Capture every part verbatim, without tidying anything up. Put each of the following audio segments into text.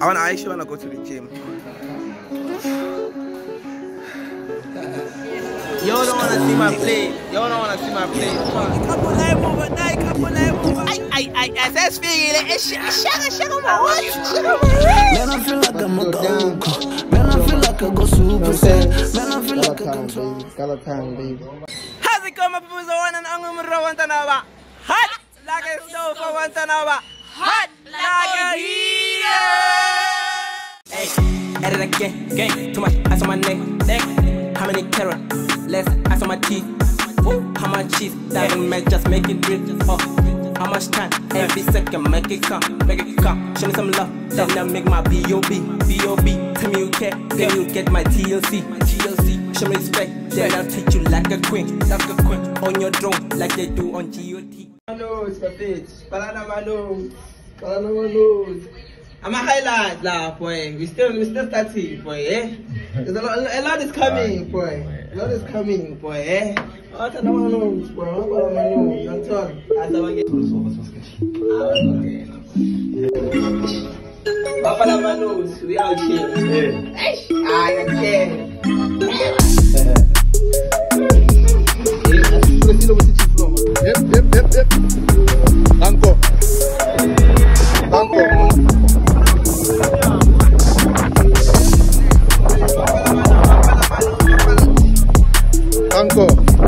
I wanna I actually wanna go to the gym. Y'all don't wanna see my play. Y'all don't wanna see my play. Couple live over night, couple live over. I I I that's feeling it. Shaka shaka my watch. Man, I feel like I'm a go. Man, I feel like I go super sad. Man, I feel like I control. Galatang, baby. How's it going, my people? So one and I'm gonna want to know about hot like a stove. I want to know about hot like a heater. Hey, at it again, gang. Too much ice on my neck, neck. How many carrots? Less ice on my teeth. Woo, how much cheese? Doesn't matter, just make it real. Oh, how much time? Every second, make it come, make it come. Show me some love, then I make my B O B, B O B. Tell me you care, then you get my T L C, T L C. Show me respect, then I'll treat you like a queen, like a queen. On your throne, like they do on G O T. My nose, my bitch. Banana my nose. Banana my nose. I'm a highlight, lah, boy. We still, we still starting, boy, eh? There's a lot, a lot is coming, boy. A lot is coming, boy, eh? Oh, turn on my nose, boy. I'm on my nose. I'm turn. I don't get. Papa, on my nose. We out here. Yeah. I am here. Yep, yep, yep, yep. Danko. Danko. Danko.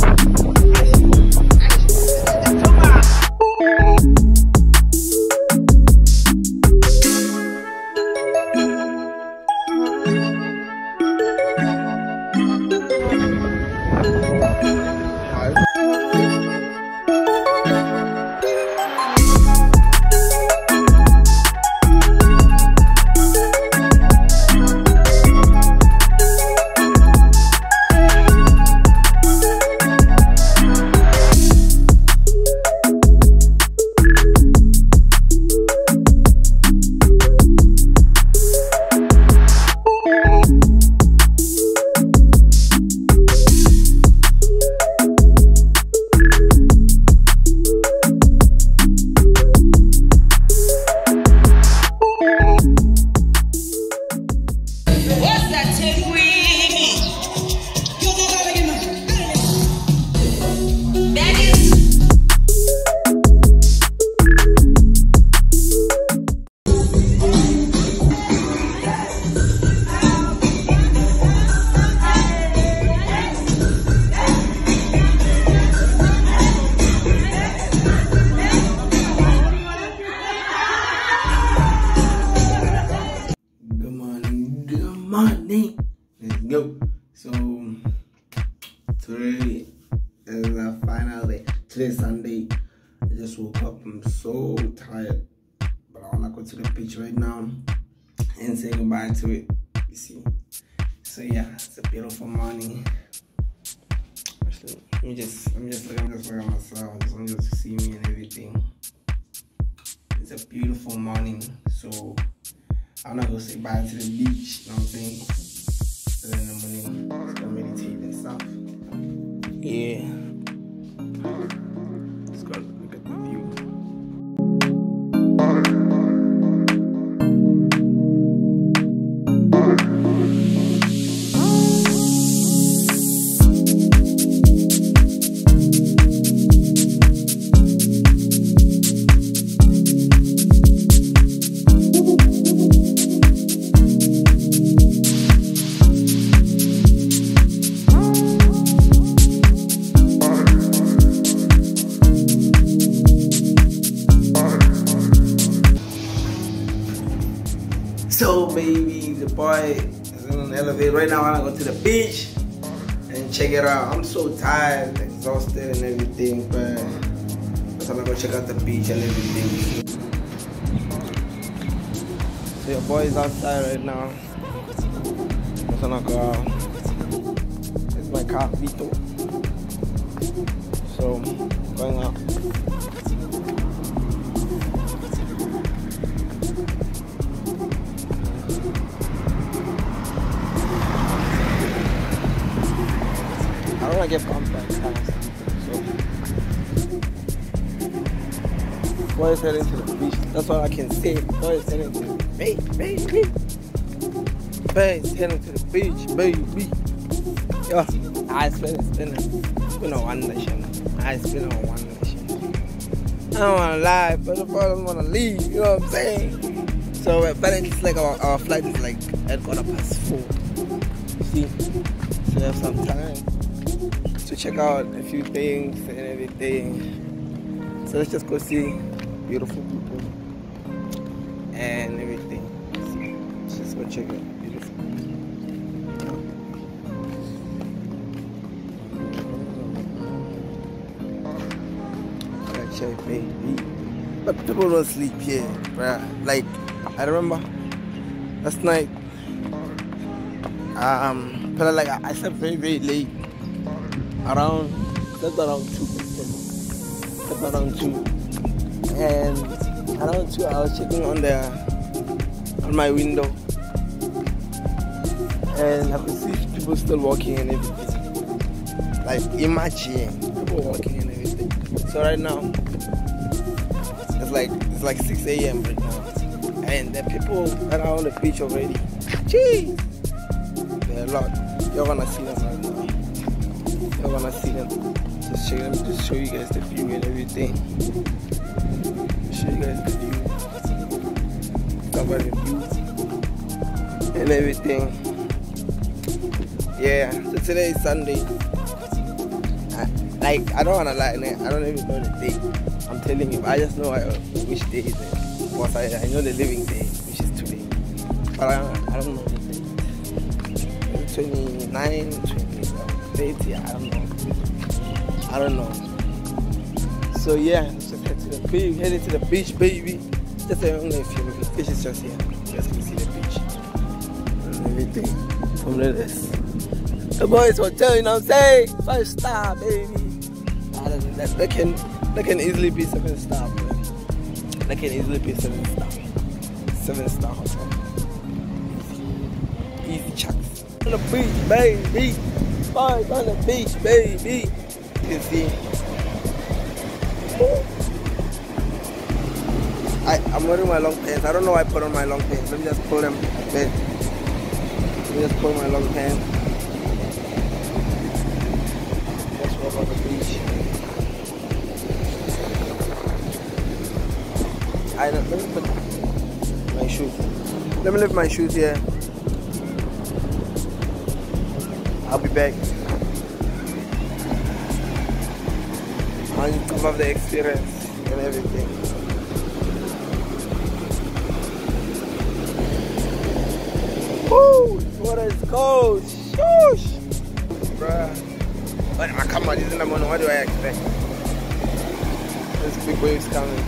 Morning. Let's go. So today is the final day. Today's Sunday. I just woke up. I'm so tired, but I wanna go to the beach right now and say goodbye to it. You see. So yeah, it's a beautiful morning. Actually, let me just let me just look, I'm just looking at myself. Let me just see me and everything. It's a beautiful morning. So I'm not gonna say bye to the beach, you know what I'm saying? So in the morning, just gonna meditate and stuff. Yeah. Let's go look at the view. So baby, the boy is in an elevator right now. I wanna go to the beach and check it out. I'm so tired, exhausted and everything, but I'm gonna go check out the beach and everything. So your boy is outside right now. I'm gonna go out. It's my car, Vito. So going out. I don't want to get bumped by cars. So, boy is heading to the beach. That's all I can say. Boy is heading to the beach. baby, baby. Baby, heading to the beach, baby. Yo, I spent it's been a, it's been a wonder shit. I spent a wonder shit. I don't wanna lie, but the I don't wanna leave, you know what I'm saying? So apparently it's like our, our flight is like at quarter past four. See? So we have some time to check out a few things and everything. So let's just go see beautiful people and everything. So let's just go check it. Beautiful. Check, baby. But people don't sleep here, bruh. Like, I remember last night, um, but like I slept very, very late. Around, slept around two. Slept around two. And around two, I was checking on the on my window, and I could see people still walking and everything. Like, imagine people walking and everything. So right now, it's like it's like six A M right now, and the people around the beach already. Jeez, there are a lot. You're gonna see them right now. You're gonna see them. Just show them, just show you guys the view and everything. Show you guys the view, cover the view and everything. Yeah. So today is Sunday. I, like I don't wanna lie, I don't even know the date. I'm telling you, I just know I, which day is it. Because I, I know the living day, which is today. But I, I don't know the date. twenty-nine, twenty, thirty, I don't know. I don't know. So yeah, let's just head to the beach, headed to the beach, baby. Just I don't know if you the fish is just here. Just can see the beach. And everything. From there is the boys hotel, you know what I'm saying? Five star, baby. That, that can that can easily be seven star, man. That can easily be seven star. Seven star hotel. Easy, easy chucks. On the beach, baby. Boys on the beach, baby. You can see. I I'm wearing my long pants. I don't know why I put on my long pants. Let me just pull them a bit. Let me just pull my long pants. Let's walk on the beach. I don't, let me put my shoes. Let me leave my shoes here. I'll be back. On top of the experience and everything. Woo! Water is cold. Shoosh! Bruh. But I come on, this in the morning. What do I expect? There's big waves coming.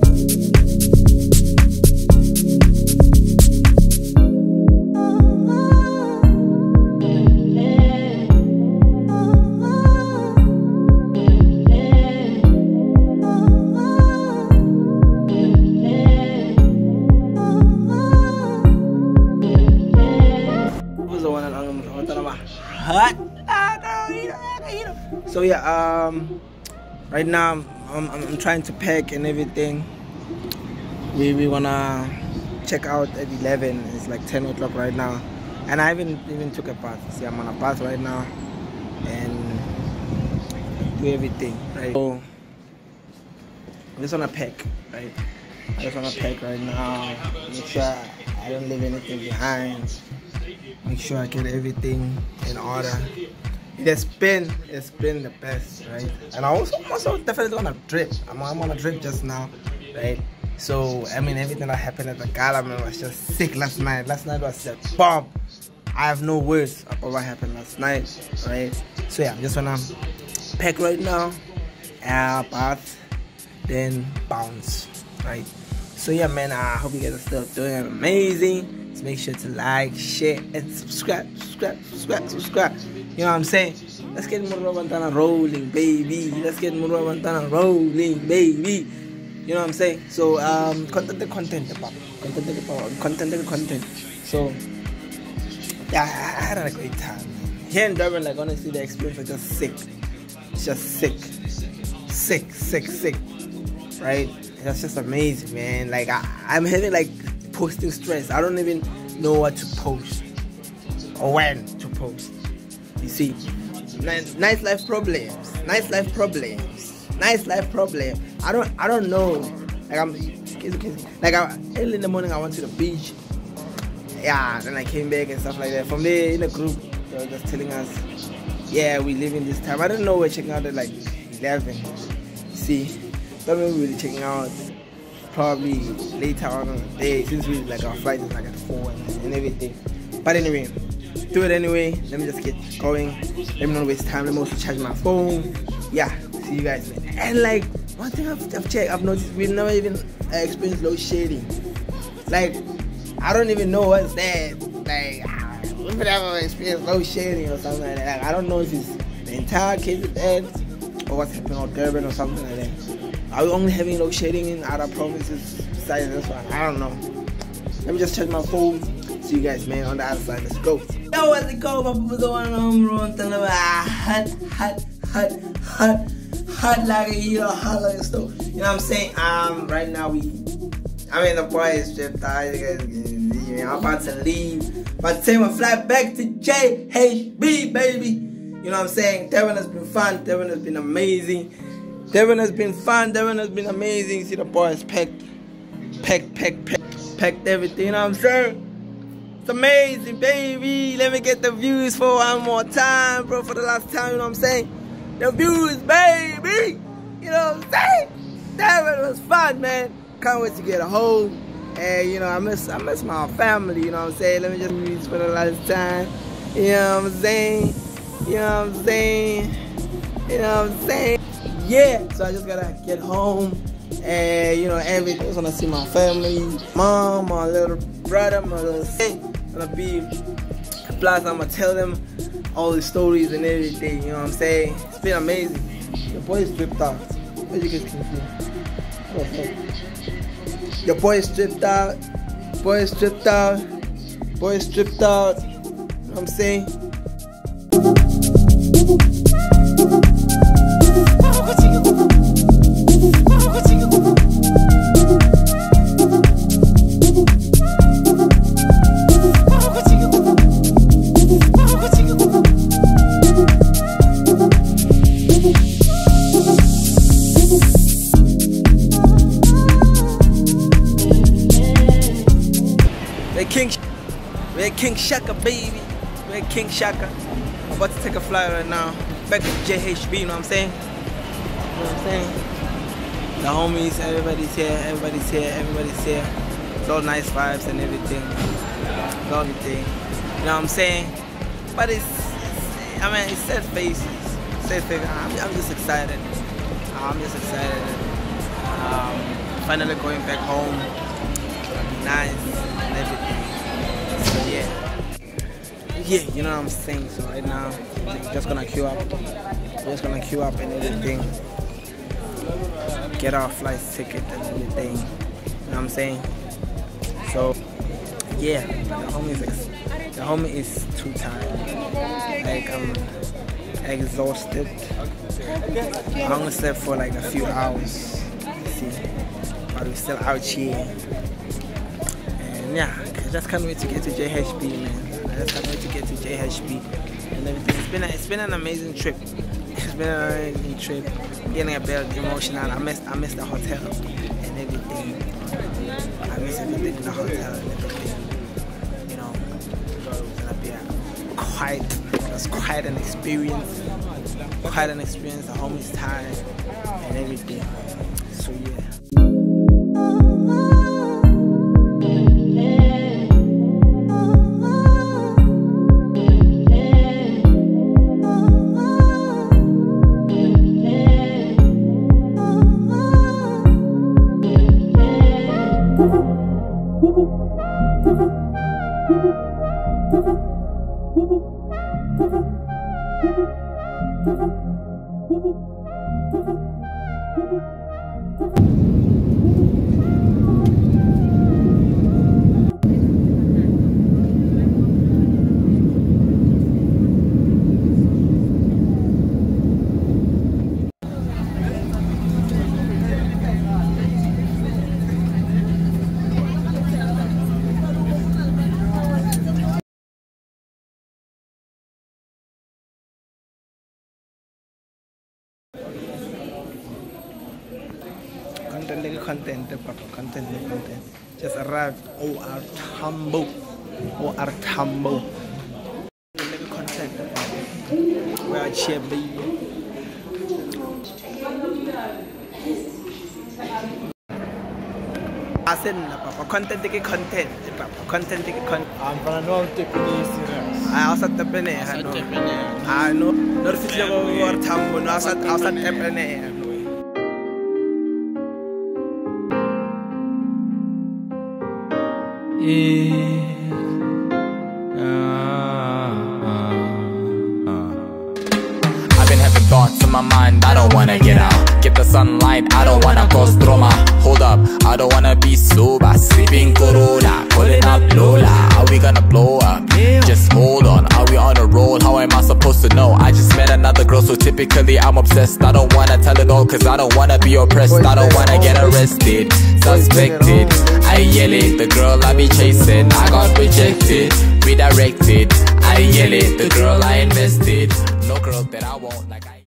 So yeah, um, right now I'm, I'm, I'm trying to pack and everything. We we wanna check out at eleven. It's like ten o'clock right now, and I haven't even took a bath. See, I'm on a bath right now and do everything. Right. So I just wanna pack, right? I just wanna pack right now. Make sure I don't leave anything behind. Make sure I get everything in order. It has been, it's been the best, right? And I also, I'm also definitely on a drip. I'm, I'm on a drip just now, right? So, I mean, everything that happened at the gala, man, was just sick last night. Last night was just bomb. I have no words about what happened last night, right? So yeah, I just wanna pack right now, uh, bath, then bounce, right? So yeah, man, I hope you guys are still doing amazing. So make sure to like, share, and subscribe, subscribe, subscribe, subscribe. You know what I'm saying? Let's get Murwa Bantana rolling, baby. Let's get Murwa Bantana rolling, baby. You know what I'm saying? So, um, content the content, content the content the content. So, yeah, I had a great time. Here in Durban, like, honestly, the experience was just sick. It's just sick. Sick, sick, sick. Right? That's just amazing, man. Like, I, I'm having, like, posting stress. I don't even know what to post or when to post. You see, nice, nice life problems, nice life problems, nice life problem. I don't, I don't know. Like I'm, like I, early in the morning, I went to the beach. Yeah, then I came back and stuff like that. From there, in the group, they were just telling us, yeah, we live in this time. I didn't know we're checking out at like eleven. See, thought we were really checking out probably later on in the day, since we like our flight is like at four and, and everything. But anyway, do it anyway. Let me just get going. Let me not waste time. Let me also charge my phone. Yeah, see you guys, man. And like one thing I've, I've checked, I've noticed we've never even uh, experienced load shedding. Like I don't even know what's that. Like we've never experienced load shedding or something like that. Like, I don't know if it's the entire K Z N or what's happening on Durban or something like that. Are we only having load shedding in other provinces besides this one? I don't know. Let me just charge my phone. See you guys, man, on the other side. Let's go. Yo, what's it go? My people don't want to know. Hot, hot, hot, hot, hot like a heater, hot like a stove. You know what I'm saying? Um, right now we, I mean, the boy is stripped out. You guys can see. I'm about to leave. About to take my flight back to J H B, baby. You know what I'm saying? Durban has been fun. Durban has been amazing. Durban has been fun. Durban has been amazing. See the boys packed, packed, packed, packed, packed everything. You know what I'm saying? It's amazing, baby. Let me get the views for one more time, bro. For the last time, you know what I'm saying? The views, baby. You know what I'm saying? Durban was fun, man. Can't wait to get home. And you know, I miss, I miss my family. You know what I'm saying? Let me just views for the last time. You know what I'm saying? You know what I'm saying? You know what I'm saying? Yeah, so I just gotta get home and you know everything. I just wanna see my family, mom, my little brother, my little sister. Gonna be plus I'm gonna tell them all the stories and everything, you know what I'm saying? It's been amazing. The boy is stripped out. As you guys can see. The boy is stripped out. Boy is stripped out. Boy is stripped out. You know what I'm saying? King, we're King Shaka, baby. We're King Shaka. I'm about to take a flight right now. Back to J H B, you know what I'm saying? You know what I'm saying? The homies, everybody's here, everybody's here, everybody's here. It's all nice vibes and everything. It's all everything. You know what I'm saying? But it's, it's I mean, it's sad faces. Sad faces. I'm, I'm just excited. I'm just excited. Um, finally going back home. It'll be nice. And everything. So yeah. Yeah, you know what I'm saying? So right now, we're just gonna queue up. We're just gonna queue up and everything. Get our flight ticket and everything. You know what I'm saying? So yeah, the homie is the homie is too tired. Like I'm exhausted. I only slept for like a few hours. See, but we're still out here. Yeah, I just can't wait to get to J H B, man. I just can't wait to get to J H B and everything. It's been a, it's been an amazing trip. It's been an amazing trip. Getting a bit emotional. I missed I missed the hotel and everything. I missed everything in the hotel and everything. You know, it's gonna be a quite it was quite an experience. Quite an experience. The home is tired and everything. So yeah. content, papa, content, content. Just arrived. O R Tambo. O R Tambo. Content. We are cheer, baby. I said, papa, content, take content, papa, content, take content. I'm gonna know take it serious. I also tap in it. I know. I know. Not if you go or Tambo, no, I said, I said, tap in it. I've been having thoughts in my mind, I don't wanna get out. Get the sunlight, I don't wanna cause drama. Hold up, I don't wanna be sober. Sleeping Corona, calling up Lola. Are we gonna blow up? Just hold on, are we on a roll? How am I supposed to know? I just met another girl, so typically I'm obsessed. I don't wanna tell it all, cause I don't wanna be oppressed. I don't wanna get arrested, suspected. I yell it, the girl I be chasing, I got rejected, redirected. I yell it, the girl I invested. No girl that I won't like I